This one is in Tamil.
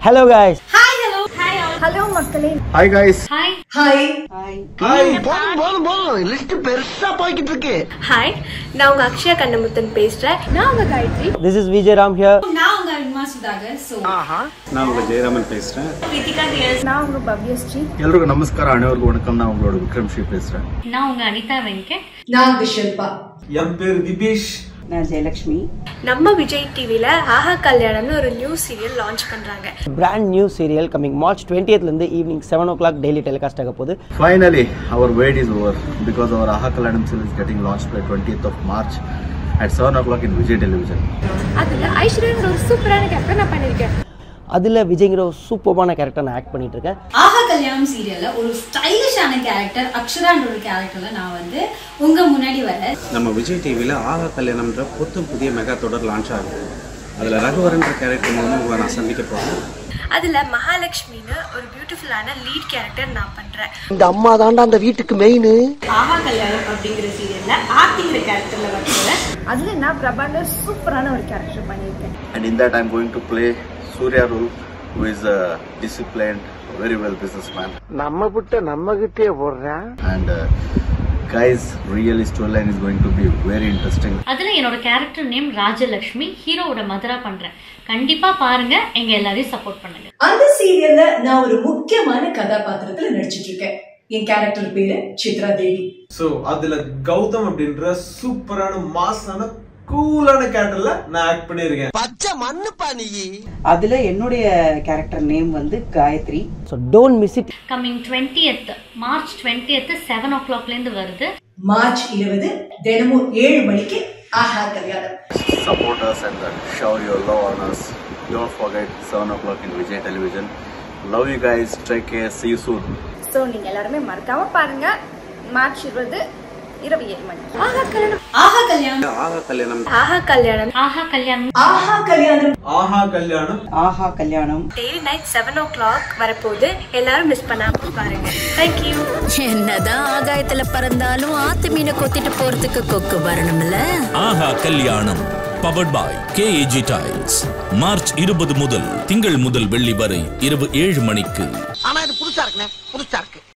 Hello guys. Hi, hello. Hi all. Hello மக்களே. Hi guys. Hi. Hi. Hi. போதும் லிஸ்ட் பெருசா போயிட்டு இருக்கு. Hi. நான் உங்க அக்ஷயா கண்ணமுத்தன் பேசுறேன். நான் உங்க Gayatri. This is Vijay here. நான் உங்க விமா சுதாகர். நான் உங்க ஜெயராமன் பேசுறேன். கிருத்திகா டியர்ஸ். நான் உங்க பவ்யஸ்ரீ. எல்லாருக்கும் நமஸ்காரம் அனைவருக்கும் வணக்கம். நான் உங்களோட விக்ரம் ஸ்ரீ பேசுறேன். நான் உங்க அனிதா வெங்கட். நான் உங்க ஷில்பா. என் பேர் திபேஷ். நான் ஜெயலட்சுமி. நம்ம விஜய் டிவில ஆஹா கல்யாணம்னு ஒரு நியூ சீரியல் லான்ச் பண்றாங்க. Brand new serial coming March 20th இருந்து evening 7 o'clock daily telecast ஆக போகுது. Finally our wait is over because our Aaha Kalyanam series is getting launched by 20th of March at 7 o'clock in Vijay television. அதுல ஐஸ்வர்யாங்கிற ஒரு சூப்பரான கேரக்டர் நான் பண்ணிருக்கேன். அதுல விஜய்ங்கிற ஒரு சூப்பரான கேரக்டர் நான் ஆக்ட் பண்ணிட்டு இருக்கேன். ஆஹா கல்யாணம் சீரியல்ல ஒரு ஸ்டைலிஷான கேரக்டர் அக்ஷரான்ற ஒரு கேரக்டர்ல நான் வந்து உங்க முன்னாடி வரேன். நம்ம விஜய் டிவில ஆஹா கல்யாணம்ன்ற புதிய மெகா தொடர் லான்ச் ஆகுது. அதுல ரகுவரன்ற கேரக்டர் மூலமா உங்களை நான் சந்திக்க போறேன். அதுல மகாலட்சுமின்னு ஒரு பியூட்டிஃபுல்லான லீட் கேரக்டர் நான் பண்றேன். இந்த அம்மா தாண்டா அந்த வீட்டுக்கு மெயின். ஆஹா கல்யாணம் அப்படிங்கிற சீரியல்ல ஆர்த்திங்கிற கேரக்டர்ல வருவேன். அதுல நான் பிரபாண்ட சூப்பரான ஒரு கேரக்டர் பண்ணிருக்கேன். And in that I'm going to play Surya role, who is a disciplined, very well businessman. நம்ம புட்ட நம்ம கிட்டே போடுறேன். And guys, really storyline is going to be very interesting. அதுல என்னோட கேரக்டர் நேம் ராஜலட்சுமி, ஹீரோவோட மதரா பண்றேன். கண்டிப்பா பாருங்க, எங்க எல்லாரையும் சப்போர்ட் பண்ணுங்க. அந்த சீரியல்ல நான் ஒரு முக்கியமான கதாபாத்திரத்துல நடிச்சிட்டு இருக்கேன். என் கேரக்டர் பேரு சித்ரா தேவி. சோ அதுல கௌதம் அப்படின்ற சூப்பரான மாசான கூலான கேரக்டர்ல நான் ஆக்ட் பண்ணிருக்கேன். பச்சை மண்ணுப்பா நீ. அதுல என்னுடைய கேரக்டர் நேம் வந்து காயத்ரி. So don't miss it. Coming 20th March 20th 7 o'clockல இருந்து வருது. மார்ச் 20 தினமும் 7 மணிக்கு ஆஹா கல்யாணம். Support us and shower your love on us. Don't forget 7 o'clock in Vijay television. Love you guys. Take care. See you soon. So நீங்க எல்லாரும் மறக்காம பாருங்க. மார்ச் 20 இரவு 7 மணிக்கு. ஆஹா கல்யாணம். ஆஹா கல்யாணம். ஆஹா கல்யாணம். ஆஹா கல்யாணம். ஆஹா கல்யாணம். ஆஹா கல்யாணம். ஆஹா கல்யாணம். ஆஹா கல்யாணம். டெய்லி நைட் 7 o'clock வரப்போகுது. எல்லாரும் மிஸ் பண்ணாம பாருங்க. Thank you. என்னதான் ஆகாயத்துல பறந்தாலும் ஆத்து மீனை கொத்திட்டு போறதுக்கு கொக்கு வரணும்ல. Aaha Kalyanam powered by KAG tiles. March 20 முதல் திங்கள் முதல் வெள்ளி வரை இரவு 7 மணிக்கு. ஆனா இது புதுசா இருக்குனே, புதுசா இருக்கு.